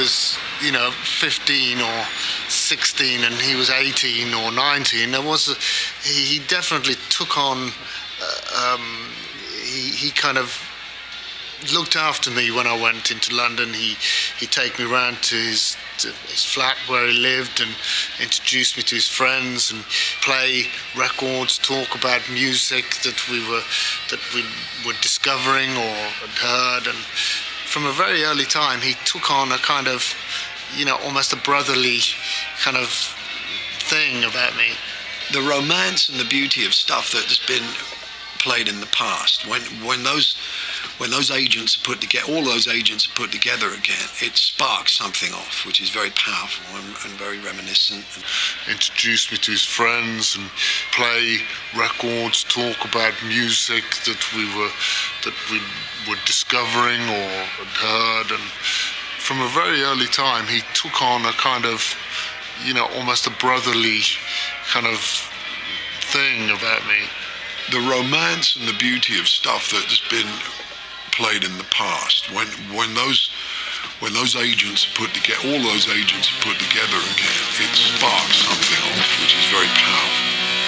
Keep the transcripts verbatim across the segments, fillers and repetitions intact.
was, you know, fifteen or sixteen and he was eighteen or nineteen, there was a, he, he definitely took on, uh, um, he, he kind of looked after me when I went into London. He he'd take me round to his to his flat where he lived and introduce me to his friends and play records, talk about music that we were that we were discovering or had heard. And from a very early time, he took on a kind of, you know, almost a brotherly kind of thing about me. The romance and the beauty of stuff that has been played in the past, when when those when those agents are put together, all those agents are put together again, it sparks something off, which is very powerful and, and very reminiscent. Introduced me to his friends and play records, talk about music that we were that we were discovering or had heard. And from a very early time, he took on a kind of, you know, almost a brotherly kind of thing about me. The romance and the beauty of stuff that has been played in the past, when when those when those agents are put together, all those agents are put together again, it sparks something off, which is very powerful.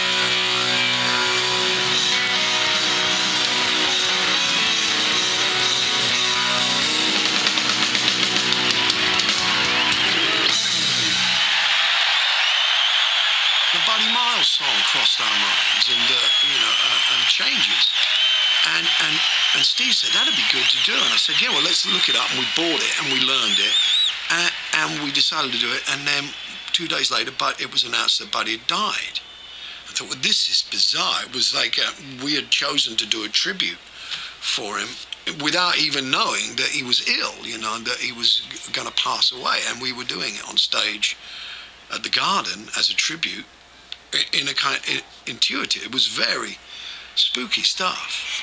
The Buddy Miles song crossed our minds, and uh, you know, uh, and changes. And, and, and Steve said, that'd be good to do. And I said, yeah, well, let's look it up. And we bought it and we learned it. And, and we decided to do it. And then two days later, but it was announced that Buddy had died. I thought, well, this is bizarre. It was like uh, we had chosen to do a tribute for him without even knowing that he was ill, you know, and that he was going to pass away. And we were doing it on stage at the Garden as a tribute in a kind of intuitive. It was very spooky stuff.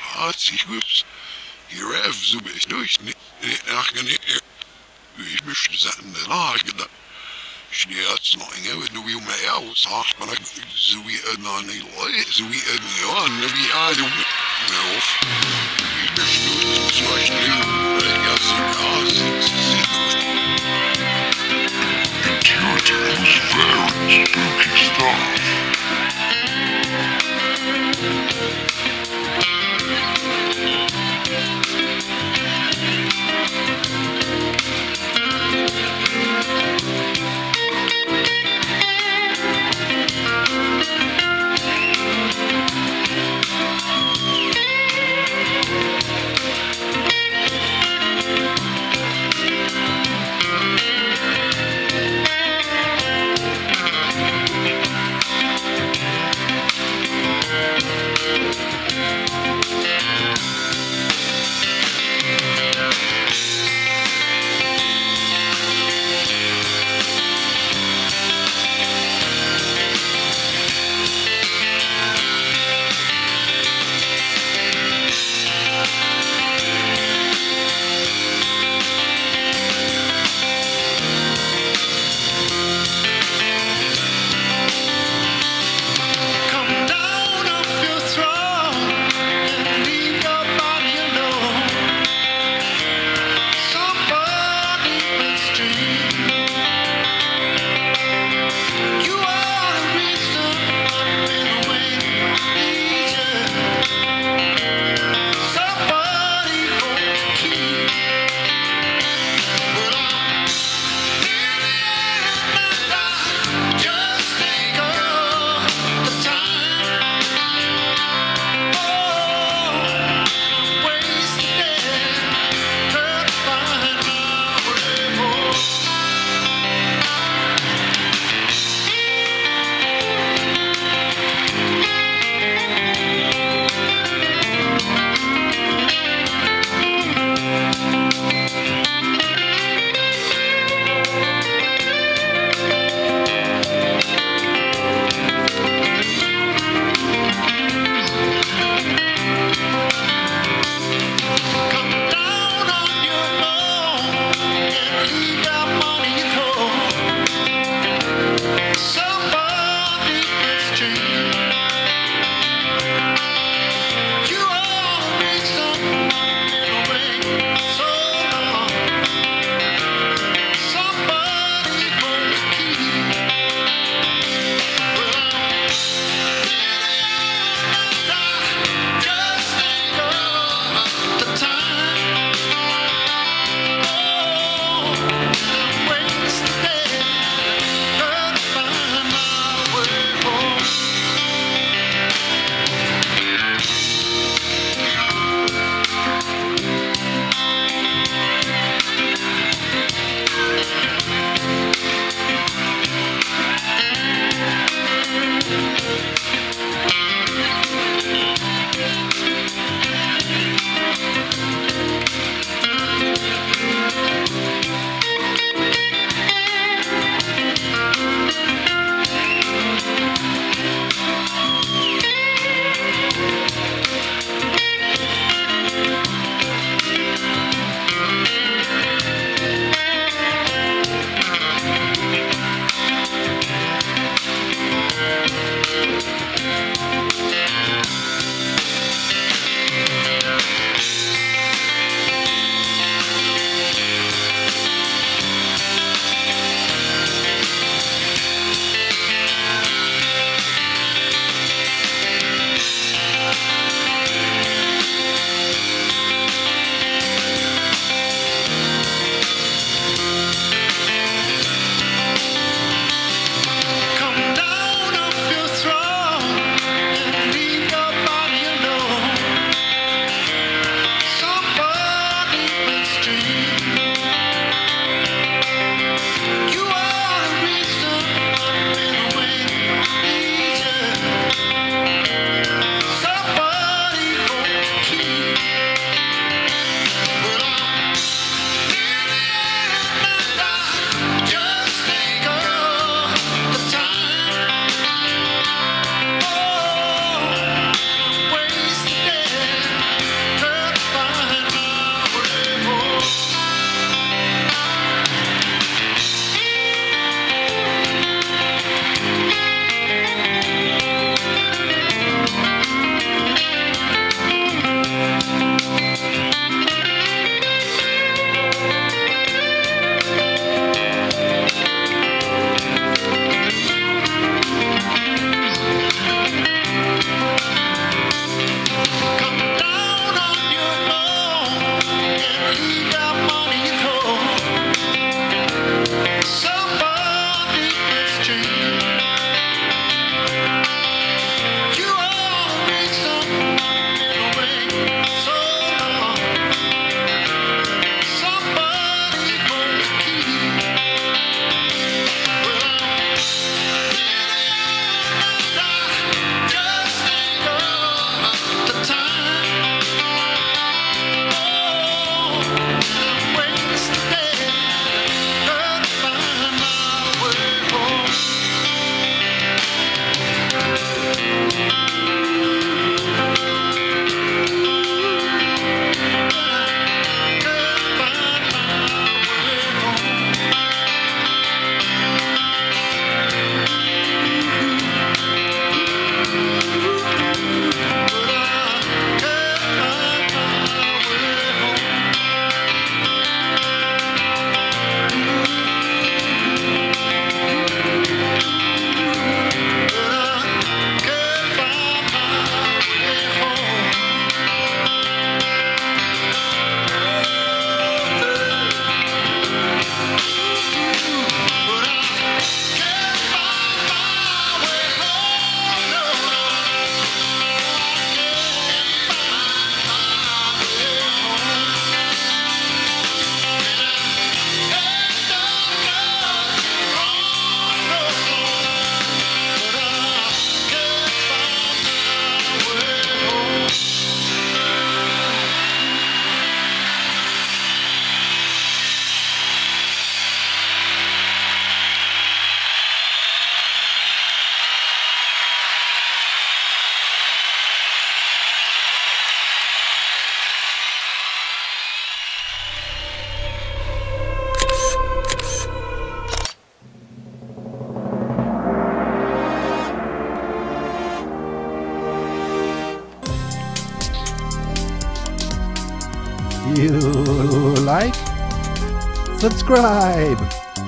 you like, subscribe.